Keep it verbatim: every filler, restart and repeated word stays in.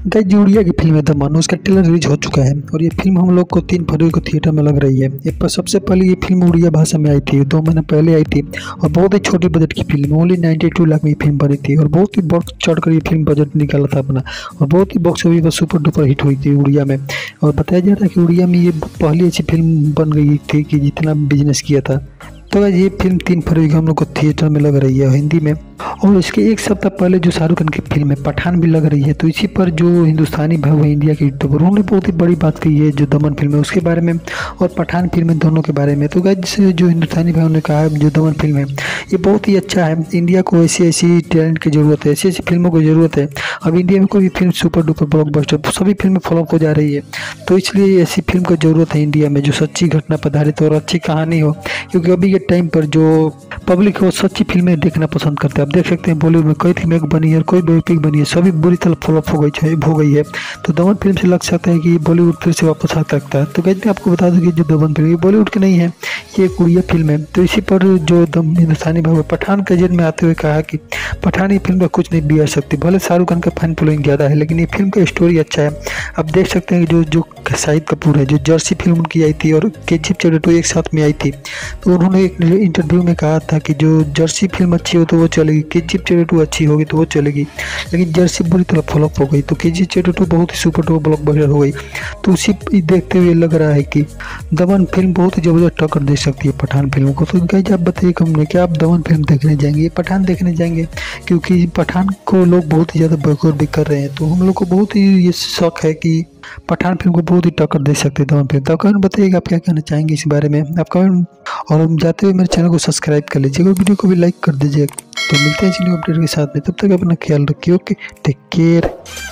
Guys जो उड़िया की film है दमन, उसका ट्रेलर रिलीज हो चुका है और ये फिल्म हम लोग को तीन फरवरी को थिएटर में लग रही है। ये पर सबसे पहले ये फिल्म उड़िया भाषा में आई थी, दो महीने पहले आई थी और बहुत ही छोटी बजट की फिल्म, ओनली बानवे लाख में ये फिल्म बनी थी और बहुत ही बढ़ चढ़कर ये फिल्म बजट निकाला था अपना और बहुत ही बॉक्स ऑफिस पर सुपर डुपर हिट हुई थी उड़िया में। और बताया जा रहा है कि उड़िया में ये पहली ऐसी फिल्म बन गई थी कि जितना बिजनेस किया था। तो गाइस ये फिल्म तीन फरवरी को हम लोग को थिएटर में लग रही है हिंदी में, और इसके एक सप्ताह पहले जो शाहरुख खान की फिल्म है पठान भी लग रही है। तो इसी पर जो हिंदुस्तानी भाव है इंडिया के यूट्यूबर, उन्होंने बहुत ही बड़ी बात कही है जो दमन फिल्म है उसके बारे में और पठान फिल्म है दोनों के बारे में। तो गाइस जो हिंदुस्तानी भाव ने कहा है जो दमन फिल्म है ये बहुत ही अच्छा है। इंडिया को ऐसी ऐसी टैलेंट की जरूरत है, ऐसी ऐसी फिल्मों की जरूरत है। अब इंडिया में कोई भी फिल्म सुपर डुपर ब्लॉकबस्टर सभी फिल्में फ्लॉप हो जा रही है, तो इसलिए ऐसी फिल्म की जरूरत है इंडिया में जो सच्ची घटना पर आधारित और अच्छी कहानी हो, क्योंकि अभी के टाइम पर जो पब्लिक है वो सच्ची फिल्में देखना पसंद करते हैं। आप देख सकते हैं बॉलीवुड में कई फिल्में बनी है और कोई बायोपिक बनी है, सभी बुरी तरह फ्लॉप हो गई हो गई है। तो दमन फिल्म से लग सकता है कि बॉलीवुड फिर से वापस आ सकता है। तो गाइस मैं आपको बता दूं कि जो दमन फिल्म ये बॉलीवुड की नहीं है, ये एक उड़िया फिल्म है। तो इसी पर जो दम हिंदुस्तानी भाव पठान के जेल में आते हुए कहा कि पठान ये फिल्म का कुछ नहीं बिगाड़ सकती। भले शाहरुख खान का फैन फॉलोइंग ज़्यादा है, लेकिन ये फिल्म का स्टोरी अच्छा है। आप देख सकते हैं कि जो जो शाहिद कपूर है, जो जर्सी फिल्म उनकी आई थी और के जी एफ चैप्टर टू एक साथ में आई थी, तो उन्होंने एक इंटरव्यू में कहा था कि जो जर्सी फिल्म अच्छी हो तो वो चलेगी, के जी एफ चैप्टर टू अच्छी होगी तो वो चलेगी, लेकिन जर्सी बुरी तरह फ्लॉप हो गई तो के जी एफ चैप्टर टू बहुत ही सुपर टू ब्लॉकबस्टर हो गई। तो उसी देखते हुए लग रहा है कि दमन फिल्म बहुत ही ज़बरदस्त टक्कर दे सकती है पठान फिल्म को। तो गाइस आप बताइए कम क्या आप दमन फिल्म देखने जाएंगे, पठान देखने जाएंगे? क्योंकि पठान को लोग बहुत ही ज़्यादा बॉयकॉट भी कर रहे हैं, तो हम लोग को बहुत ही ये शौक है कि पठान फिल्म को बहुत ही टक्कर दे सकते हैं दमन फिल्म। तो कमेंट बताइएगा आप क्या कहना चाहेंगे इस बारे में, आप कमेंट। और हम जाते हुए मेरे चैनल को सब्सक्राइब कर लीजिएगा और वीडियो को भी लाइक कर दीजिएगा। तो मिलते हैं इसी न्यू अपडेट के साथ में, तब तक अपना ख्याल रखिए। Okay, take care.